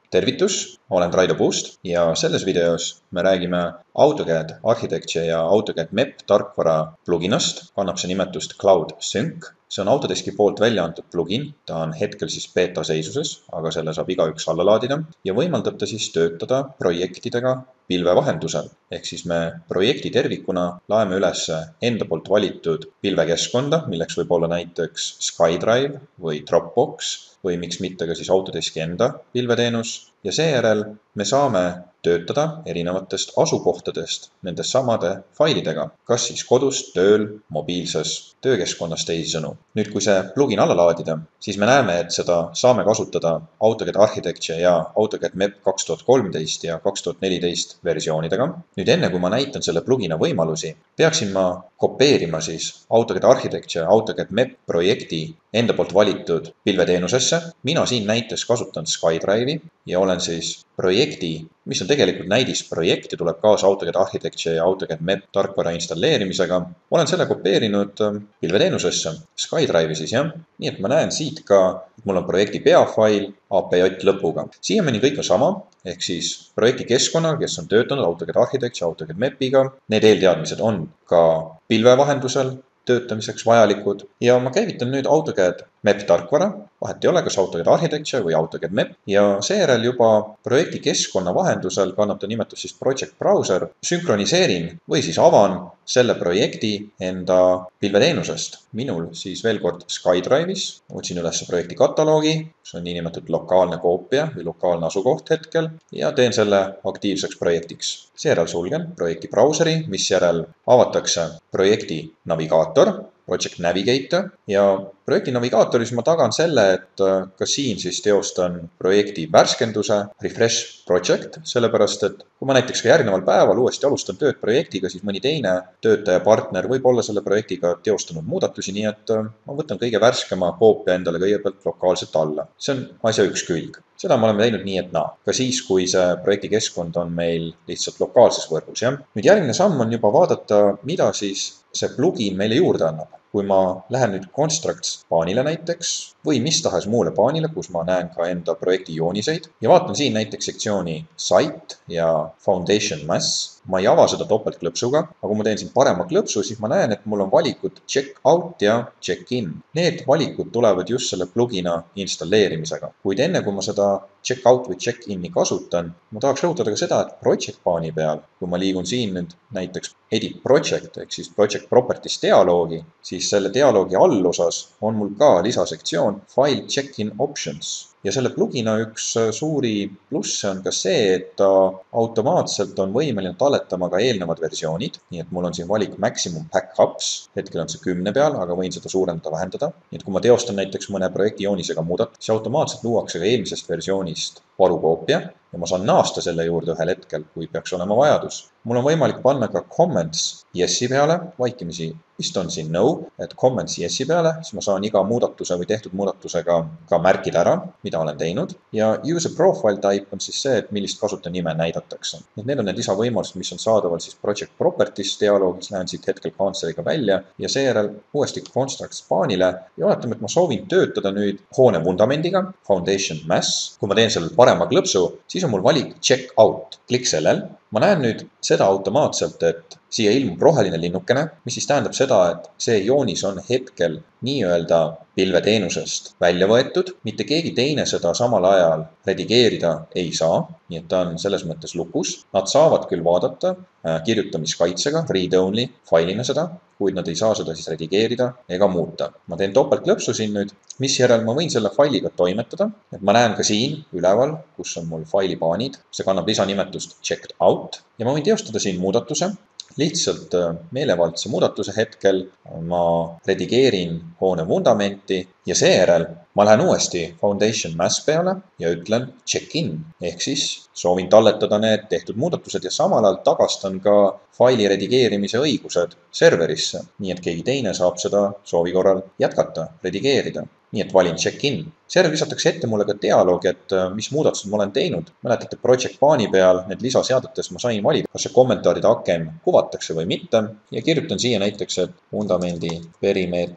Tervitus, olen Raido Puust ja selles videos me räägime AutoCAD Architecture ja AutoCAD MEP tarkvara pluginast, kannab see nimetust Cloud Sync. See on Autodeski poolt välja antud plugin, ta on hetkel beeta seisuses, aga selle saab igaüks alla laadida ja võimaldab ta töötada projektidega pilve vahendusel. Ehk me projekti tervikuna laeme üles enda poolt valitud pilvekeskkonda, milleks võib olla näiteks SkyDrive või Dropbox või miks mitte ka Autodeski enda pilveteenus. Ja seejärel me saame töötada erinevatest asukohtadest nendes samade failidega, kas kodust, tööl, mobiilses töökeskkonnas teisisõnu. Nüüd, kui see plugin alla laadida, siis me näeme, et seda saame kasutada AutoCAD Architecture ja AutoCAD MEP 2013 ja 2014 versioonidega. Nüüd enne, kui ma näitan selle plugina võimalusi, peaksin ma kopeerima AutoCAD Architecture ja AutoCAD MEP projekti enda poolt valitud pilveteenusesse. Mina siin näites kasutan SkyDrive'i ja olen projekti, mis on tegelikult näidisprojekt ja tuleb kaasa AutoCAD Architecture ja AutoCAD MEP tarkvara installeerimisega. Olen selle kopeerinud pilveteenusesse, SkyDrive'i jah. Nii et ma näen siit ka, et mul on projekti peafail APJ lõpuga. Siiamaani kõik on sama, ehk projekti keskkonna, kes on töötanud AutoCAD Architecture ja AutoCAD MEP-iga. Need eelteadmised on ka pilve vahendusel töötamiseks vajalikud ja ma käivitan nüüd AutoCAD MEP tarkvara, vahet ei ole, kas AutoCAD Architecture või AutoCAD MEP ja seejärel juba projekti keskkonna vahendusel kannab ta nimetust Project Browser, sünkroniseerin või avan selle projekti enda pilveteenusest. Minul veel kord SkyDrive'is, otsin üles projekti kataloogi, see on niinimetatud lokaalne koopia või lokaalne asukoht hetkel ja teen selle aktiivseks projektiks. Seejärel sulgen projekti brauseri, mis järel avatakse projekti navigaator, Project Navigator ja projekti navigaatoris ma tagan selle, et ka siin teostan projekti värskenduse Refresh Project, sellepärast et kui ma näiteks ka järgneval päeval uuesti alustan tööd projektiga, siis mõni teine töötaja partner võib olla selle projektiga teostanud muudatusi, nii et ma võtan kõige värskema koopia endale kõigepealt lokaalselt alla. See on asja üks külg. Seda me oleme teinud nii, et ka siis, kui see projekti keskkond on meil lihtsalt lokaalses võrgus. Nüüd järgmine samm on juba vaadata, mida see plugin meile juurde annab. Kui ma lähen nüüd Constructs paanile näiteks või mis tahes muule paanile, kus ma näen ka enda projekti jooniseid ja vaatan siin näiteks sektsiooni Site ja Foundation Mass. Ma ei ava seda topeltklõpsuga, aga kui ma teen siin parema klõpsu, siis ma näen, et mul on valikud Check Out ja Check In. Need valikud tulevad just selle plugina installeerimisega. Kuid enne, kui ma seda Check Out või Check In'i kasutan, ma tahaks rõhutada ka seda, et Project paani peal, kui ma liigun siin nüüd näiteks Edit Project ehk Project Properties dialoogi, siis selle dialoogi allosas on mul ka lisasektsioon File Check-in Options. Ja selle plugina üks suuri plusse on ka see, et ta automaatselt on võimeline talletama ka eelnevad versioonid. Nii et mul on siin valik Maximum Backups, hetkel on see 10 peal, aga võin seda suurendada, vähendada. Nii et kui ma teostan näiteks mõne projekti joonisega muudatust, siis automaatselt luuakse ka eelmisest versioonist varukoopia ja ma saan naasta selle juurde ühel hetkel, kui peaks olema vajadus. Mul on võimalik panna ka comments yes'i peale, vaikimisi vist on siin no, et comments yes'i peale, siis ma saan iga muudatuse või tehtud muudatusega ka märkida ära, mida olen teinud. Ja Use Profile Type on see, et millist kasutajanime näidatakse. Need on need lisavõimalused, mis on saadaval Project Properties dialoogis, lähen siit hetkel Cancel'iga välja ja seejärel uuesti Constructs paanile ja oletame, et ma soovin töötada nüüd hoone vundamendiga, Foundation Mass. Kui ma teen sellel parema klõpsu, siis on mul valik Check Out. Klikk sellel. Ma näen nüüd seda automaatselt, et siia ilmub roheline linnukene, mis tähendab seda, et see joonis on hetkel nii-öelda pilveteenusest välja võetud. Mitte keegi teine seda samal ajal redigeerida ei saa, nii et ta on selles mõttes lukus. Nad saavad küll vaadata kirjutamiskaitsega, read-only failina seda, kuid nad ei saa seda redigeerida ega muuta. Ma teen topeltklõpsu siin nüüd, mis järel ma võin selle failiga toimetada. Et ma näen ka siin üleval, kus on mul failipaanid. See kannab lisanimetust Checked Out ja ma võin teostada siin muudatuse. Lihtsalt meelevaldse muudatuse hetkel ma redigeerin hoone vundamenti ja seejärel ma lähen uuesti Foundation Mass peale ja ütlen Check In ehk soovin talletada need tehtud muudatused ja samal ajal tagastan ka faili redigeerimise õigused serverisse, nii et keegi teine saab seda soovi korral jätkata, redigeerida. Nii et valin Check In. Seejärel lisatakse ette mulle ka dialoog, et mis muudatused ma olen teinud. Mäletate Project paani peal need lisaseadetes ma sain valida, kas see kommentaaride aken kuvatakse või mitte ja kirjutan siia näiteks, et vundamendi perimeetrit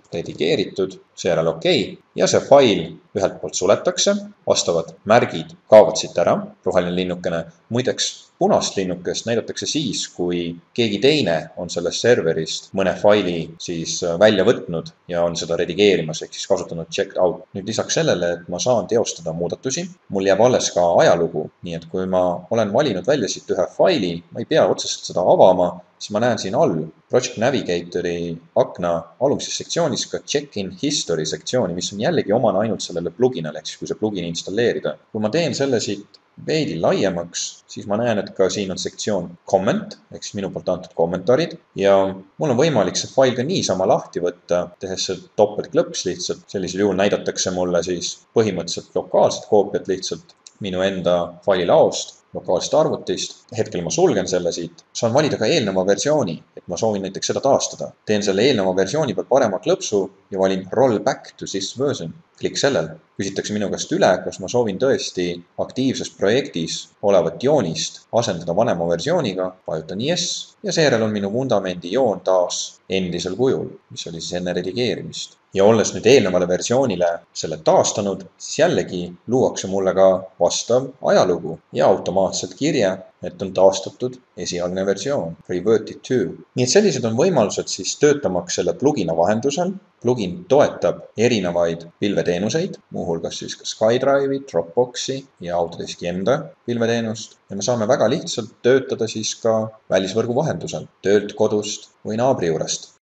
redigeeritud, seejärel okei, ja see fail ühelt poolt suletakse, vastavad märgid kaovad siit ära, roheline linnukene. Muideks, punast linnukest näidatakse siis, kui keegi teine on sellest serverist mõne faili siis välja võtnud ja on seda redigeerimas ehk siis kasutanud checked out. Nüüd lisaks sellele, et ma saan teostada muudatusi, mul jääb alles ka ajalugu, nii et kui ma olen valinud välja siit ühe faili, ma ei pea otseselt seda avama, siis ma näen siin all Project Navigatori akna alumises sektsioonis ka Check-in History sektsiooni, mis on jällegi omane ainult sellele pluginale, ehk siis kui see plugin installeerida. Kui ma teen selle siit veidi laiemaks, siis ma näen, et ka siin on sektsioon comment, ehk siis minu poolt antud kommentaarid, ja mul on võimalik see fail ka niisama lahti võtta, tehes see topeltklõps lihtsalt. Sellisel juhul näidatakse mulle siis põhimõtteliselt lokaalset koopiat lihtsalt minu enda failaost, lokaalsest arvutist. Hetkel ma sulgen selle siit. Saan valida ka eelneva versiooni, et ma soovin näiteks seda taastada. Teen selle eelneva versiooni peal parema klõpsu ja valin roll back to this version. Klikk sellel. Küsitakse minu käest üle, kas ma soovin tõesti aktiivses projektis olevat joonist asendada vanema versiooniga. Vajutan yes ja seejärel on minu vundamendi joon taas endisel kujul, mis oli siis enne redigeerimist. Ja olles nüüd eelnevale versioonile selle taastanud, siis jällegi luuakse mulle ka vastav ajalugu ja automaatselt kirje, et on taastatud esialgne versioon, reverted to. Nii et sellised on võimalused siis töötamaks selle plugina vahendusel. Plugin toetab erinevaid pilveteenuseid, muuhulgas siis ka SkyDrive'i, Dropboxi ja Autodeski enda pilveteenust. Ja me saame väga lihtsalt töötada siis ka välisvõrgu vahendusel, töölt, kodust või naabri juurest.